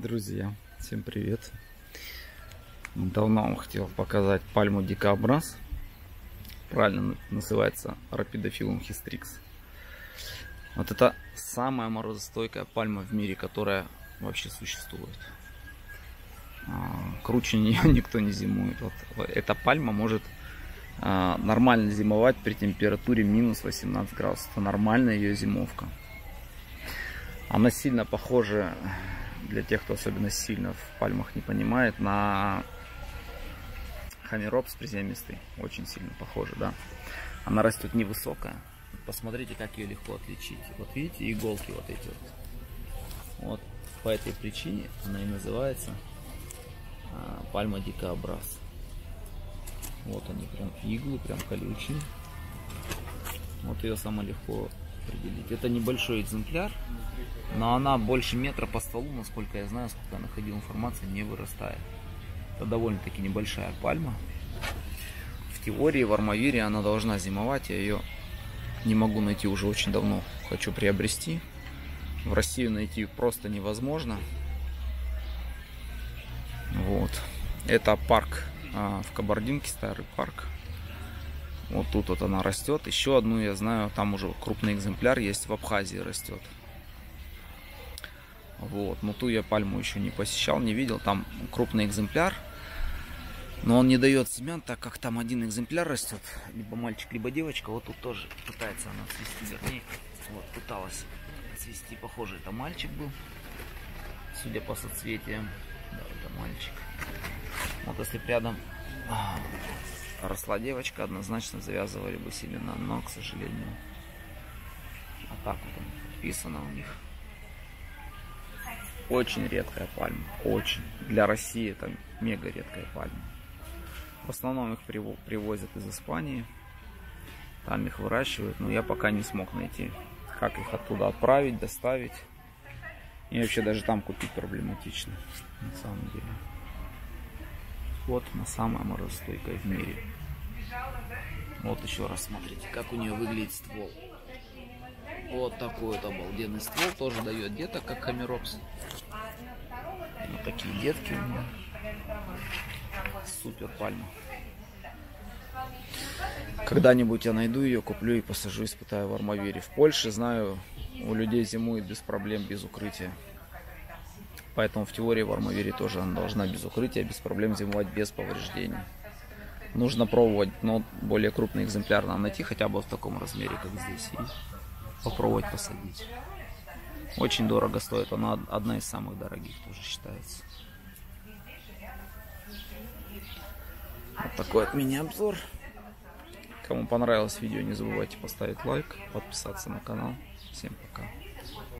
Друзья, всем привет! Давно вам хотел показать пальму Дикобраз. Правильно называется Рапидофилум хистрикс. Вот это самая морозостойкая пальма в мире, которая вообще существует. Круче нее никто не зимует. Вот эта пальма может нормально зимовать при температуре минус 18 градусов. Это нормальная ее зимовка. Она сильно похожа, для тех, кто особенно сильно в пальмах не понимает, на хамеропс приземистый. Очень сильно похожа, да. Она растет невысокая. Посмотрите, как ее легко отличить. Вот видите, иголки вот эти вот. Вот по этой причине она и называется пальма Дикобраз. Вот они прям иглы, прям колючие. Вот ее самое легко определить. Это небольшой экземпляр, но она больше метра по стволу, насколько я знаю, сколько я находил информацию, не вырастает. Это довольно-таки небольшая пальма. В теории в Армавире она должна зимовать. Я ее не могу найти уже очень давно. Хочу приобрести. В Россию найти просто невозможно. Вот. Это парк в Кабардинке, старый парк. Вот тут вот она растет. Еще одну я знаю, там уже крупный экземпляр есть, в Абхазии растет. Вот, но ту я пальму еще не посещал, не видел. Там крупный экземпляр, но он не дает семян, так как там один экземпляр растет. Либо мальчик, либо девочка. Вот тут тоже пытается она цвести, вернее, вот пыталась цвести. Похоже, это мальчик был, судя по соцветиям. Да, это мальчик. Вот если бы рядом росла девочка, однозначно завязывали бы семена, но, к сожалению, а так вот подписано у них. Очень редкая пальма, очень. Для России это мега редкая пальма. В основном их привозят из Испании, там их выращивают, но я пока не смог найти, как их оттуда отправить, доставить. И вообще даже там купить проблематично, на самом деле. Вот она самая морозостойкая в мире. Вот еще раз смотрите, как у нее выглядит ствол. Вот такой вот обалденный ствол. Тоже дает деток, как хамеропс. Вот такие детки у нее. Супер пальма. Когда-нибудь я найду ее, куплю и посажу, испытаю в Армавире. В Польше, знаю, у людей зимует без проблем, без укрытия. Поэтому в теории в Армавире тоже она должна без укрытия, без проблем зимовать, без повреждений. Нужно пробовать, но более крупный экземпляр надо найти, хотя бы в таком размере, как здесь, и попробовать посадить. Очень дорого стоит, она одна из самых дорогих тоже считается. Вот такой от меня обзор. Кому понравилось видео, не забывайте поставить лайк, подписаться на канал. Всем пока.